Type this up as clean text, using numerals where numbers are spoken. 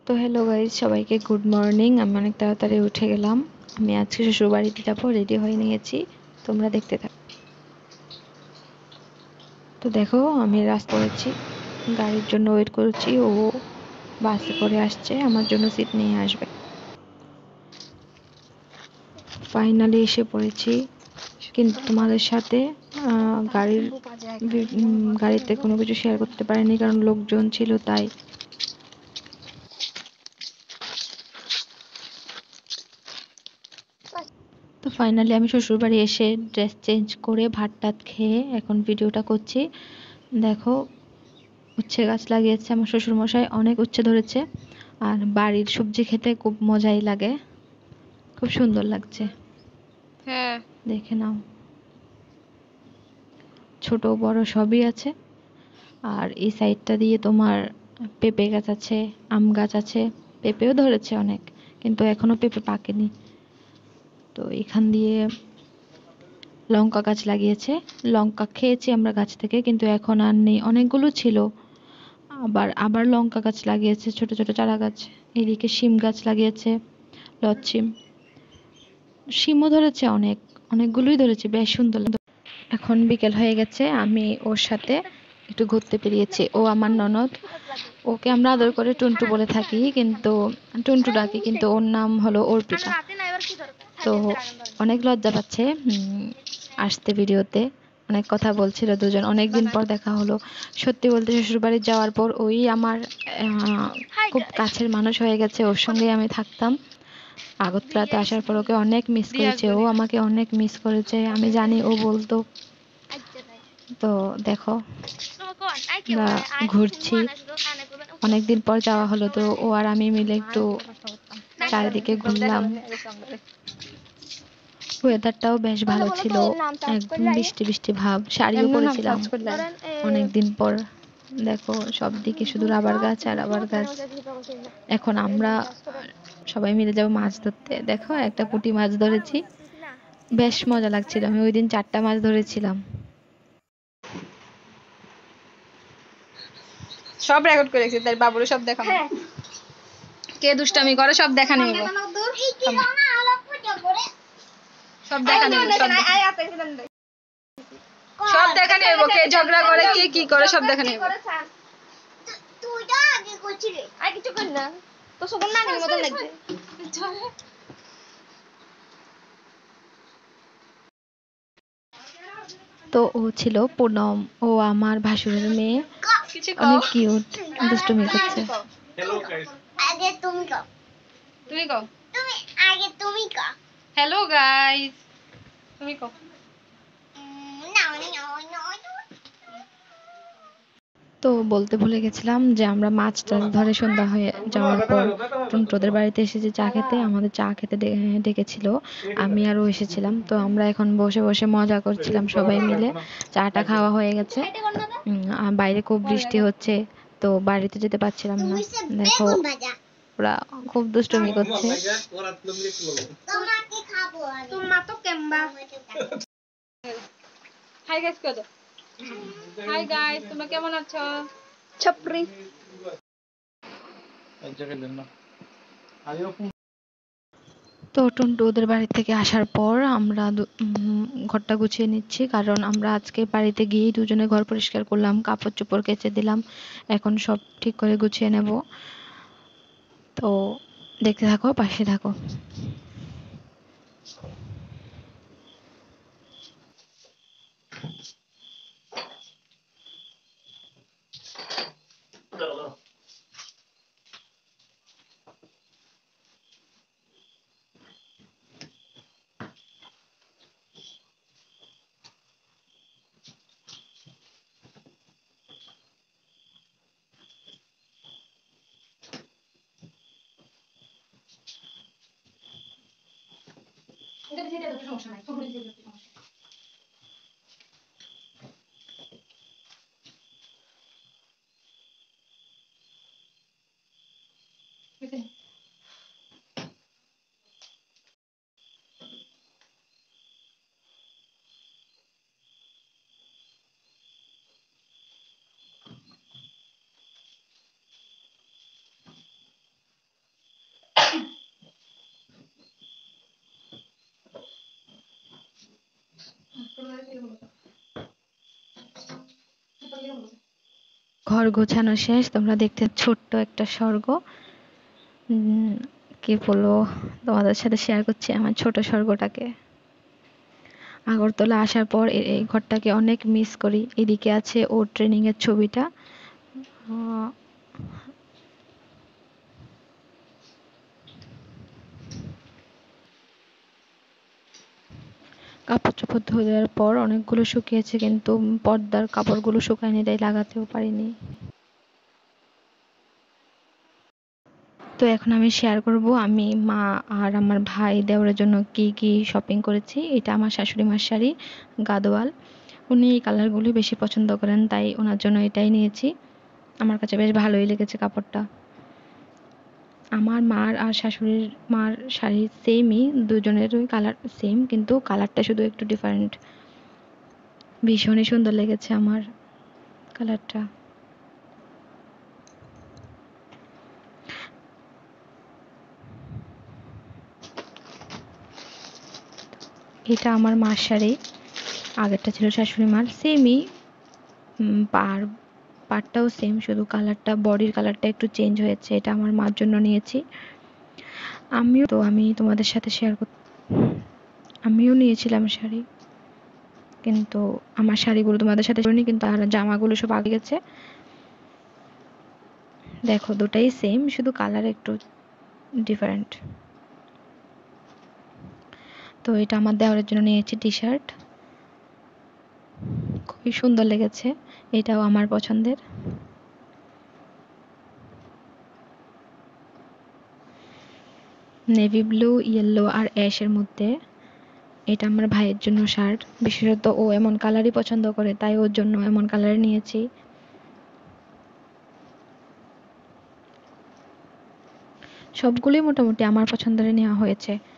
তো hello guys, সবাইকে good morning. আমি অনেক তাড়াতাড়ি উঠে গেলাম। আমি আজকে শ্বশুর বাড়িতে যাবো, রেডি হয়ে নিয়েছি, তোমরা দেখতে থাকো। তো দেখো, আমি রাস্তা করেছি, গাড়ির জন্য ওয়েট করছি। ও বাসে করে আসছে, আমার জন্য সিট নিয়ে আসবে। ফাইনালি এসে পড়েছি, কিন্তু তোমাদের সাথে গাড়িতে কোনো কিছু শেয়ার করতে পারিনি, কারণ লোকজন ছিল তাই। তো ফাইনালি আমি শ্বশুরবাড়ি এসে ড্রেস চেঞ্জ করে ভাত টাত খেয়ে এখন ভিডিওটা করছি। দেখো, উচ্ছে গাছ লাগিয়েছে আমার শ্বশুরমশাই, অনেক উচ্ছে ধরেছে। আর বাড়ির সবজি খেতে খুব মজাই লাগে, খুব সুন্দর লাগছে। হ্যাঁ, দেখে নাও, ছোট বড় সবই আছে। আর এই সাইডটা দিয়ে তোমার পেঁপে গাছ আছে, আম গাছ আছে, পেঁপেও ধরেছে অনেক, কিন্তু এখনো পেঁপে পাকেনি। তো এখান দিয়ে লঙ্কা গাছ লাগিয়েছে, লঙ্কা খেয়েছি আমরা গাছ থেকে, কিন্তু এখন আর নেই, অনেকগুলো ছিল। আবার আবার লঙ্কা গাছ লাগিয়েছে, ছোট ছোট চারা গাছ। এদিকে শিম গাছ লাগিয়েছে, লচ্ছিম, শিমও ধরেছে অনেক, অনেকগুলোই ধরেছে, বেশ সুন্দর। এখন বিকেল হয়ে গেছে, আমি ওর সাথে একটু ঘুরতে বেরিয়েছি। ও আমার ননদ, ওকে আমরা আদর করে টুনটু বলে থাকি, কিন্তু টুনটু ডাকি, কিন্তু ওর নাম হলো অর্পিতা। তো অনেক লজ্জা পাচ্ছে আসতে ভিডিওতে, অনেক কথা বলছিল দুজন, অনেকদিন পর দেখা হলো। সত্যি বলতে শ্বশুরবাড়ি যাওয়ার পর ওই আমার খুব কাছের মানুষ হয়ে গেছে, ওর সঙ্গেই আমি থাকতাম। আগরতলাতে আসার পর ওকে অনেক মিস করেছে, ও আমাকে অনেক মিস করেছে, আমি জানি ও বলতো। তো দেখো, আমরা ঘুরছি, অনেকদিন পর যাওয়া হলো, তো ও আর আমি মিলে একটু চারিদিকে ঘুরলাম। ওয়েদারটাও বেশ ভালো ছিল, একদম বৃষ্টি বৃষ্টি ভাব, শাড়িও পরেছিলাম অনেকদিন পর। দেখো, সব দিকে শুধু রাবার গাছ আর রাবার গাছ। এখন আমরা সবাই মিলে যাবো মাছ ধরতে। দেখো, একটা পুঁটি মাছ ধরেছি, বেশ মজা লাগছিল। আমি ওই দিন 4টা মাছ ধরেছিলাম। সব রেকর্ড করে রেখেছি, তাই বাবুরে সব দেখাবো। কে দুষ্টামি করে সব দেখা নিব, সব দেখা নিব, সব দেখা নিব, কে ঝগড়া করে, কে কি করে, সব দেখা নিব। তুই তো আগে করছিলি, আর কিছু কর না, তো সকল নানির মতো লাগছে। তো ও ছিল পুনম, ও আমার ভাসুরের মেয়ে, অনেক কিউট, দুষ্টুমি করছে। আগে তুমি কও, তুমি কও, তুমি আগে তুমি কও, হ্যালো গাইস, তুমি কও। তো বলতে ভুলে গেছিলাম যে আমরা মাছ টাছ ধরে সন্ধ্যা হয়ে যাওয়ার পর টুনটুদের বাড়িতে এসেছি চা খেতে, আমাদের চা খেতে ডেকেছিল, আমি আর ও এসেছিলাম। তো আমরা এখন বসে বসে মজা করছিলাম সবাই মিলে, চাটা খাওয়া হয়ে গেছে। বাইরে খুব বৃষ্টি হচ্ছে, তো বাড়িতে যেতে পারছিলাম না। দেখো, ওরা খুব দুষ্টুমি করছে। হাই গাইস কও, হাই গাইস, তোমরা কেমন আছো? ছাপরি এক জায়গায় দেন না। তো টুনটু ওদের বাড়ি থেকে আসার পর আমরা ঘরটা গুছিয়ে নিচ্ছি, কারণ আমরা আজকে বাড়িতে গিয়েই দুজনে ঘর পরিষ্কার করলাম, কাপড় চোপড় কেচে দিলাম, এখন সব ঠিক করে গুছিয়ে নেব। তো দেখতে থাকো, পাশে থাকো। ঘর গোছানো শেষ, তোমরা দেখতে ছোট্ট একটা স্বর্গ। উম, কি বলবো, তোমাদের সাথে শেয়ার করছি আমার ছোট স্বর্গটাকে। আগরতলা আসার পর এই ঘরটাকে অনেক মিস করি। এদিকে আছে ওর ট্রেনিং এর ছবিটা। আহ, কাপড় চোপড় ধুয়ে দেওয়ার পর অনেকগুলো শুকিয়েছে, কিন্তু পর্দার কাপড়গুলো শুকায়নি, তাই লাগাতেও পারিনি। তো এখন আমি শেয়ার করব আমি, মা আর আমার ভাই দেওরের জন্য কি কি শপিং করেছি। এটা আমার শাশুড়ি মার শাড়ি, গাদোয়াল। উনি এই কালারগুলি বেশি পছন্দ করেন, তাই ওনার জন্য এটাই নিয়েছি। আমার কাছে বেশ ভালোই লেগেছে কাপড়টা। আমার মার আর শাশুড়ির মার শাড়ি সেমই, দুজনেরই কালার সেম, কিন্তু কালারটা শুধু একটু ডিফারেন্ট। ভীষণই সুন্দর লেগেছে আমার কালারটা। এটা আমার মার শাড়ি, আগেরটা ছিল শাশুড়ি মার, সেমই। পার পাড়টাও সেম, শুধু কালারটা, বডির কালারটা একটু চেঞ্জ হয়েছে। এটা আমার মার জন্য নিয়েছি। আমি তোমাদের সাথে শেয়ার কর, আমিও নিয়েছিলাম শাড়ি, কিন্তু আমার শাড়িগুলো তোমাদের সাথে করিনি, কিন্তু আর জামাগুলো সব আগে গেছে। দেখো দুটাই সেম, শুধু কালার একটু ডিফারেন্ট। তো এটা আমার দেওয়ারের জন্য নিয়েছি টি শার্ট, খুবই সুন্দর লেগেছে। এটাও আমার পছন্দের। নেভি ব্লু, ইয়েলো আর অ্যাশের মধ্যে। এটা আমার ভাইয়ের জন্য শার্ট, বিশেষত ও এমন কালারই পছন্দ করে, তাই ওর জন্য এমন কালার নিয়েছি। সবগুলোই মোটামুটি আমার পছন্দের নেওয়া হয়েছে।